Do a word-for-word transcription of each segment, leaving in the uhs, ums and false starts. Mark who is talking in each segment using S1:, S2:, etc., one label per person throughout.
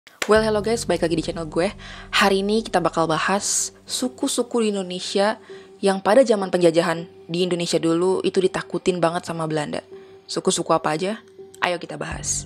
S1: Well, hello guys, balik lagi di channel gue. Hari ini kita bakal bahas suku-suku di Indonesia yang pada zaman penjajahan di Indonesia dulu itu ditakutin banget sama Belanda. Suku-suku apa aja? Ayo kita bahas.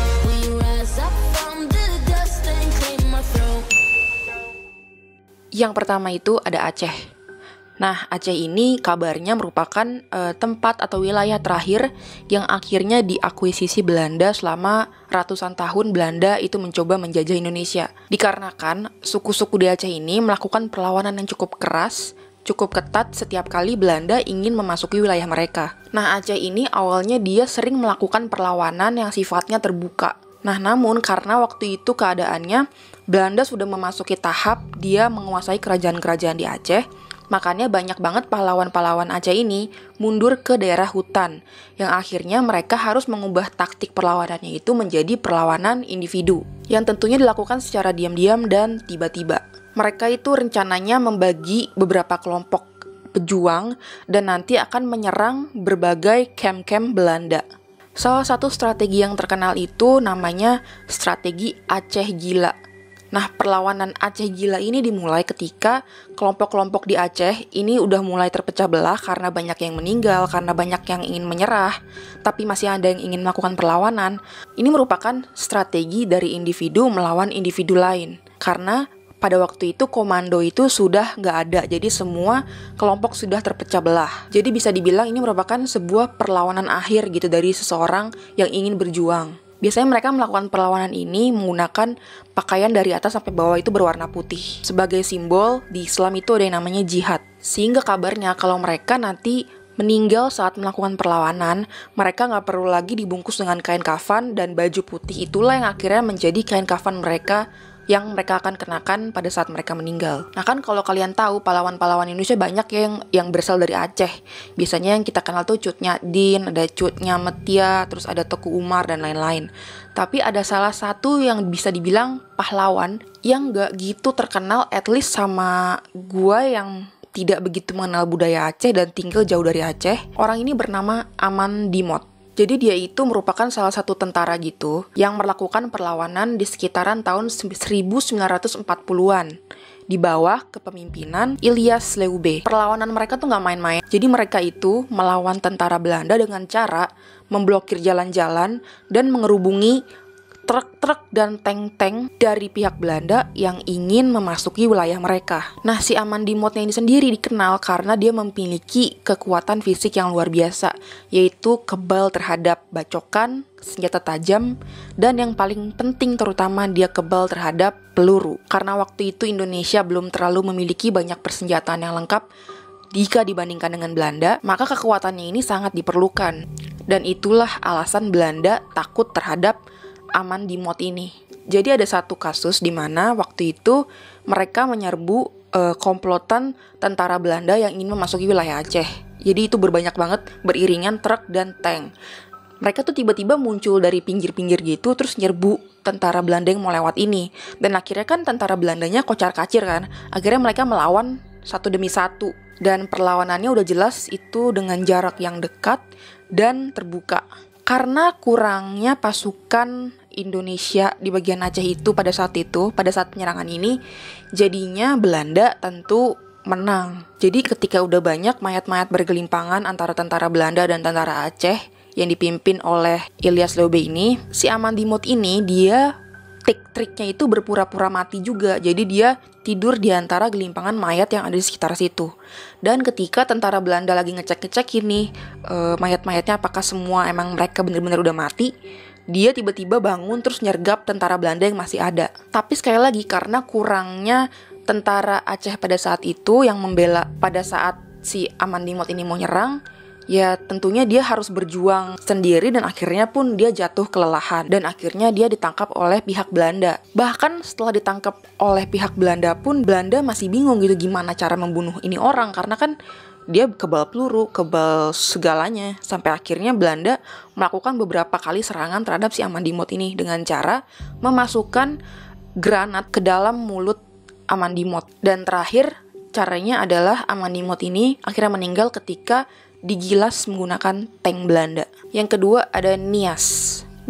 S1: Yang pertama itu ada Aceh. Nah, Aceh ini kabarnya merupakan uh, tempat atau wilayah terakhir yang akhirnya diakuisisi Belanda selama ratusan tahun Belanda itu mencoba menjajah Indonesia. Dikarenakan suku-suku di Aceh ini melakukan perlawanan yang cukup keras, cukup ketat setiap kali Belanda ingin memasuki wilayah mereka. Nah, Aceh ini awalnya dia sering melakukan perlawanan yang sifatnya terbuka. Nah, namun karena waktu itu keadaannya Belanda sudah memasuki tahap dia menguasai kerajaan-kerajaan di Aceh, makanya banyak banget pahlawan-pahlawan Aceh ini mundur ke daerah hutan, yang akhirnya mereka harus mengubah taktik perlawanannya itu menjadi perlawanan individu, yang tentunya dilakukan secara diam-diam dan tiba-tiba. Mereka itu rencananya membagi beberapa kelompok pejuang dan nanti akan menyerang berbagai camp-camp Belanda. Salah satu strategi yang terkenal itu namanya strategi Aceh Gila. Nah, perlawanan Aceh Gila ini dimulai ketika kelompok-kelompok di Aceh ini udah mulai terpecah belah karena banyak yang meninggal, karena banyak yang ingin menyerah, tapi masih ada yang ingin melakukan perlawanan. Ini merupakan strategi dari individu melawan individu lain. Karena pada waktu itu komando itu sudah nggak ada, jadi semua kelompok sudah terpecah belah. Jadi bisa dibilang ini merupakan sebuah perlawanan akhir gitu dari seseorang yang ingin berjuang. Biasanya mereka melakukan perlawanan ini menggunakan pakaian dari atas sampai bawah itu berwarna putih. Sebagai simbol, di Islam itu ada yang namanya jihad. Sehingga kabarnya kalau mereka nanti meninggal saat melakukan perlawanan, mereka nggak perlu lagi dibungkus dengan kain kafan dan baju putih. Itulah yang akhirnya menjadi kain kafan mereka yang mereka akan kenakan pada saat mereka meninggal. Nah kan kalau kalian tahu pahlawan-pahlawan Indonesia banyak yang yang berasal dari Aceh. Biasanya yang kita kenal tuh Cut Nyak-Din, ada Cut Nyametia, terus ada Teku Umar dan lain-lain. Tapi ada salah satu yang bisa dibilang pahlawan yang gak gitu terkenal, at least sama gua yang tidak begitu mengenal budaya Aceh dan tinggal jauh dari Aceh. Orang ini bernama Aman Dimot. Jadi dia itu merupakan salah satu tentara gitu yang melakukan perlawanan di sekitaran tahun seribu sembilan ratus empat puluhan di bawah kepemimpinan Ilyas Leube. Perlawanan mereka tuh nggak main-main. Jadi mereka itu melawan tentara Belanda dengan cara memblokir jalan-jalan dan mengerubungi truk-truk dan tank-tank dari pihak Belanda yang ingin memasuki wilayah mereka. Nah, si Aman Dimotnya ini sendiri dikenal karena dia memiliki kekuatan fisik yang luar biasa, yaitu kebal terhadap bacokan, senjata tajam, dan yang paling penting terutama dia kebal terhadap peluru. Karena waktu itu Indonesia belum terlalu memiliki banyak persenjataan yang lengkap jika dibandingkan dengan Belanda, maka kekuatannya ini sangat diperlukan. Dan itulah alasan Belanda takut terhadap Aman Dimot ini. Jadi ada satu kasus di mana waktu itu mereka menyerbu e, komplotan tentara Belanda yang ingin memasuki wilayah Aceh. Jadi itu berbanyak banget beriringan truk dan tank. Mereka tuh tiba-tiba muncul dari pinggir-pinggir gitu terus nyerbu tentara Belanda yang mau lewat ini. Dan akhirnya kan tentara Belandanya kocar-kacir kan. Akhirnya mereka melawan satu demi satu. Dan perlawanannya udah jelas itu dengan jarak yang dekat dan terbuka. Karena kurangnya pasukan Indonesia di bagian Aceh itu pada saat itu, pada saat penyerangan ini, jadinya Belanda tentu menang. Jadi ketika udah banyak mayat-mayat bergelimpangan antara tentara Belanda dan tentara Aceh yang dipimpin oleh Ilyas Leube ini, si Aman Dimot ini dia trik-triknya itu berpura-pura mati juga. Jadi dia tidur di antara gelimpangan mayat yang ada di sekitar situ. Dan ketika tentara Belanda lagi ngecek-ngecek ini e, mayat-mayatnya apakah semua emang mereka benar-benar udah mati, dia tiba-tiba bangun terus nyergap tentara Belanda yang masih ada. Tapi sekali lagi karena kurangnya tentara Aceh pada saat itu yang membela pada saat si Aman Dimot ini mau nyerang, ya tentunya dia harus berjuang sendiri dan akhirnya pun dia jatuh kelelahan dan akhirnya dia ditangkap oleh pihak Belanda. Bahkan setelah ditangkap oleh pihak Belanda pun Belanda masih bingung gitu gimana cara membunuh ini orang karena kan dia kebal peluru, kebal segalanya. Sampai akhirnya Belanda melakukan beberapa kali serangan terhadap si Aman Dimot ini dengan cara memasukkan granat ke dalam mulut Aman Dimot. Dan terakhir caranya adalah Aman Dimot ini akhirnya meninggal ketika digilas menggunakan tank Belanda. Yang kedua ada Nias.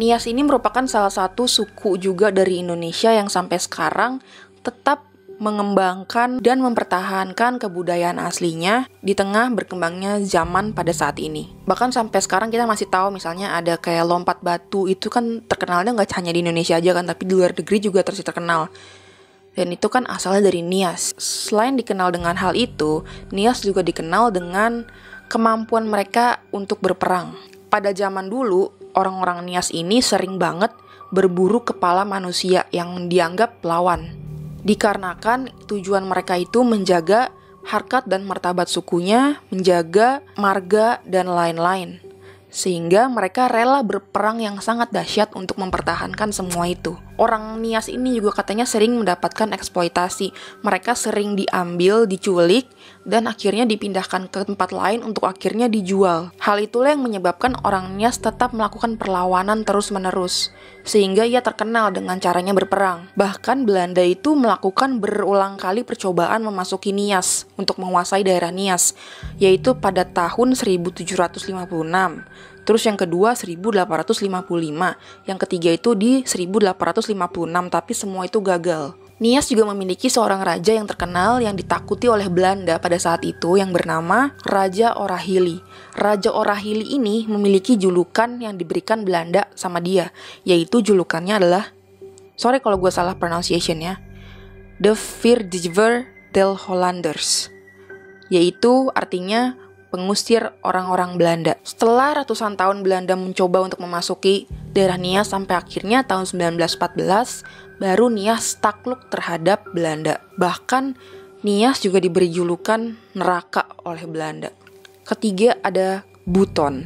S1: Nias ini merupakan salah satu suku juga dari Indonesia yang sampai sekarang tetap mengembangkan dan mempertahankan kebudayaan aslinya di tengah berkembangnya zaman pada saat ini. Bahkan sampai sekarang kita masih tahu misalnya ada kayak lompat batu, itu kan terkenalnya nggak hanya di Indonesia aja kan, tapi di luar negeri juga terus terkenal. Dan itu kan asalnya dari Nias. Selain dikenal dengan hal itu, Nias juga dikenal dengan kemampuan mereka untuk berperang. Pada zaman dulu, orang-orang Nias ini sering banget berburu kepala manusia yang dianggap lawan. Dikarenakan tujuan mereka itu menjaga harkat dan martabat sukunya, menjaga marga, dan lain-lain. Sehingga mereka rela berperang yang sangat dahsyat untuk mempertahankan semua itu. Orang Nias ini juga katanya sering mendapatkan eksploitasi. Mereka sering diambil, diculik, dan akhirnya dipindahkan ke tempat lain untuk akhirnya dijual. Hal itulah yang menyebabkan orang Nias tetap melakukan perlawanan terus-menerus, sehingga ia terkenal dengan caranya berperang. Bahkan Belanda itu melakukan berulang kali percobaan memasuki Nias untuk menguasai daerah Nias, yaitu pada tahun seribu tujuh ratus lima puluh enam. Terus yang kedua seribu delapan ratus lima puluh lima, yang ketiga itu di seribu delapan ratus lima puluh enam, tapi semua itu gagal. Nias juga memiliki seorang raja yang terkenal yang ditakuti oleh Belanda pada saat itu yang bernama Raja Orahili. Raja Orahili ini memiliki julukan yang diberikan Belanda sama dia, yaitu julukannya adalah, sorry kalau gue salah pronunciation ya, The Verdediger der Hollanders, yaitu artinya pengusir orang-orang Belanda. Setelah ratusan tahun Belanda mencoba untuk memasuki daerah Nias sampai akhirnya tahun sembilan belas empat belas, baru Nias takluk terhadap Belanda. Bahkan Nias juga diberi julukan neraka oleh Belanda. Ketiga ada Buton.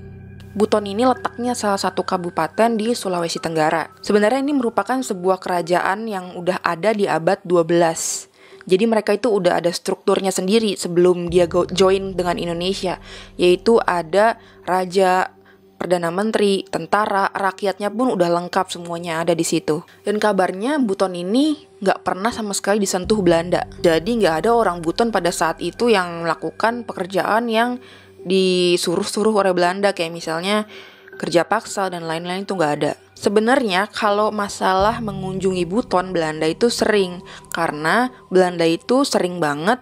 S1: Buton ini letaknya salah satu kabupaten di Sulawesi Tenggara. Sebenarnya ini merupakan sebuah kerajaan yang udah ada di abad dua belas. Jadi mereka itu udah ada strukturnya sendiri sebelum dia go- join dengan Indonesia, yaitu ada raja, perdana menteri, tentara, rakyatnya pun udah lengkap semuanya ada di situ. Dan kabarnya Buton ini nggak pernah sama sekali disentuh Belanda. Jadi nggak ada orang Buton pada saat itu yang melakukan pekerjaan yang disuruh-suruh oleh Belanda, kayak misalnya kerja paksa dan lain-lain, itu nggak ada. Sebenarnya kalau masalah mengunjungi Buton, Belanda itu sering, karena Belanda itu sering banget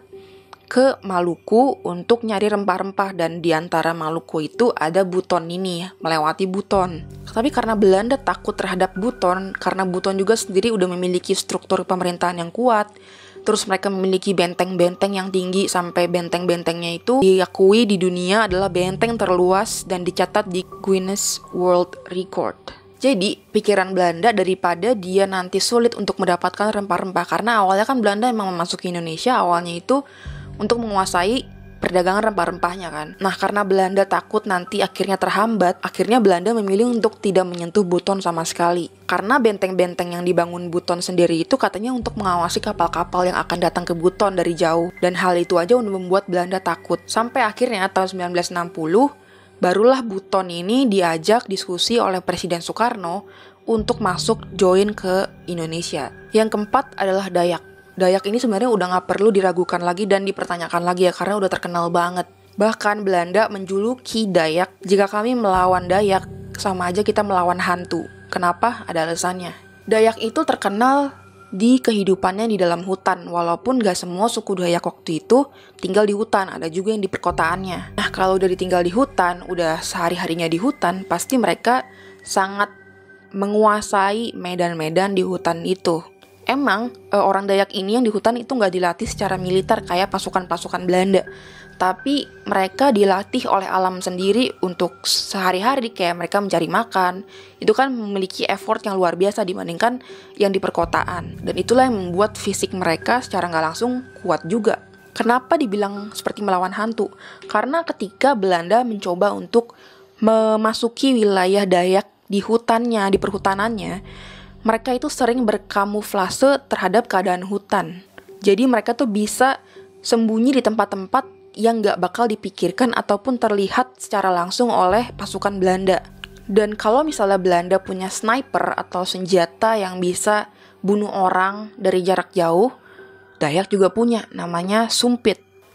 S1: ke Maluku untuk nyari rempah-rempah, dan di antara Maluku itu ada Buton ini, melewati Buton. Tapi karena Belanda takut terhadap Buton, karena Buton juga sendiri udah memiliki struktur pemerintahan yang kuat, terus mereka memiliki benteng-benteng yang tinggi, sampai benteng-bentengnya itu diakui di dunia adalah benteng terluas dan dicatat di Guinness World Record. Jadi, pikiran Belanda daripada dia nanti sulit untuk mendapatkan rempah-rempah, karena awalnya kan Belanda emang memasuki Indonesia, awalnya itu untuk menguasai perdagangan rempah-rempahnya kan. Nah, karena Belanda takut nanti akhirnya terhambat, akhirnya Belanda memilih untuk tidak menyentuh Buton sama sekali. Karena benteng-benteng yang dibangun Buton sendiri itu katanya untuk mengawasi kapal-kapal yang akan datang ke Buton dari jauh. Dan hal itu aja udah membuat Belanda takut. Sampai akhirnya tahun sembilan belas enam puluh, barulah Buton ini diajak diskusi oleh Presiden Soekarno untuk masuk join ke Indonesia. Yang keempat adalah Dayak. Dayak ini sebenarnya udah gak perlu diragukan lagi dan dipertanyakan lagi ya, karena udah terkenal banget. Bahkan Belanda menjuluki Dayak, jika kami melawan Dayak, sama aja kita melawan hantu. Kenapa? Ada alasannya. Dayak itu terkenal di kehidupannya di dalam hutan, walaupun gak semua suku Dayak waktu itu tinggal di hutan, ada juga yang di perkotaannya. Nah, kalau udah ditinggal di hutan, udah sehari-harinya di hutan, pasti mereka sangat menguasai medan-medan di hutan itu. Emang e, orang Dayak ini yang di hutan itu gak dilatih secara militer kayak pasukan-pasukan Belanda, tapi mereka dilatih oleh alam sendiri untuk sehari-hari, kayak mereka mencari makan. Itu kan memiliki effort yang luar biasa dibandingkan yang di perkotaan. Dan itulah yang membuat fisik mereka secara gak langsung kuat juga. Kenapa dibilang seperti melawan hantu? Karena ketika Belanda mencoba untuk memasuki wilayah Dayak di hutannya, di perhutanannya, mereka itu sering berkamuflase terhadap keadaan hutan. Jadi mereka tuh bisa sembunyi di tempat-tempat yang gak bakal dipikirkan ataupun terlihat secara langsung oleh pasukan Belanda. Dan kalau misalnya Belanda punya sniper atau senjata yang bisa bunuh orang dari jarak jauh, Dayak juga punya, namanya sumpit.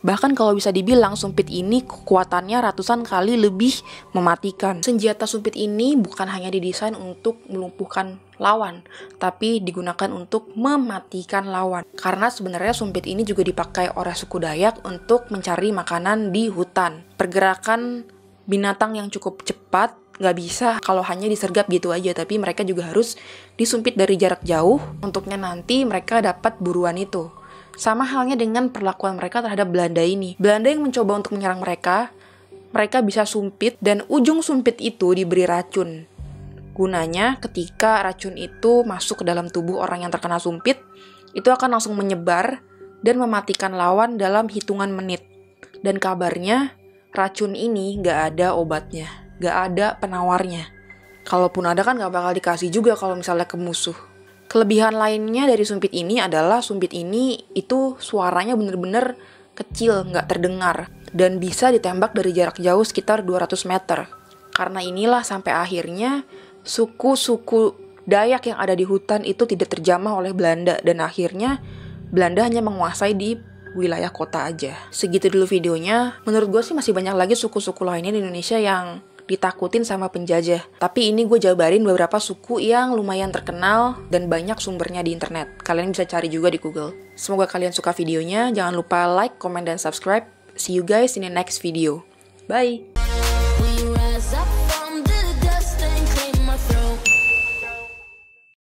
S1: Bahkan kalau bisa dibilang sumpit ini kekuatannya ratusan kali lebih mematikan. Senjata sumpit ini bukan hanya didesain untuk melumpuhkan lawan, tapi digunakan untuk mematikan lawan. Karena sebenarnya sumpit ini juga dipakai oleh suku Dayak untuk mencari makanan di hutan. Pergerakan binatang yang cukup cepat nggak bisa kalau hanya disergap gitu aja, tapi mereka juga harus disumpit dari jarak jauh untuknya nanti mereka dapat buruan itu. Sama halnya dengan perlakuan mereka terhadap Belanda ini. Belanda yang mencoba untuk menyerang mereka, mereka bisa sumpit dan ujung sumpit itu diberi racun. Gunanya ketika racun itu masuk ke dalam tubuh orang yang terkena sumpit, itu akan langsung menyebar dan mematikan lawan dalam hitungan menit. Dan kabarnya racun ini nggak ada obatnya, nggak ada penawarnya. Kalaupun ada kan nggak bakal dikasih juga kalau misalnya ke musuh. Kelebihan lainnya dari sumpit ini adalah sumpit ini itu suaranya bener-bener kecil, nggak terdengar, dan bisa ditembak dari jarak jauh sekitar dua ratus meter. Karena inilah sampai akhirnya suku-suku Dayak yang ada di hutan itu tidak terjamah oleh Belanda, dan akhirnya Belanda hanya menguasai di wilayah kota aja. Segitu dulu videonya. Menurut gue sih masih banyak lagi suku-suku lainnya di Indonesia yang ditakutin sama penjajah. Tapi ini gue jabarin beberapa suku yang lumayan terkenal dan banyak sumbernya di internet. Kalian bisa cari juga di Google. Semoga kalian suka videonya. Jangan lupa like, comment, dan subscribe. See you guys in the next video. Bye!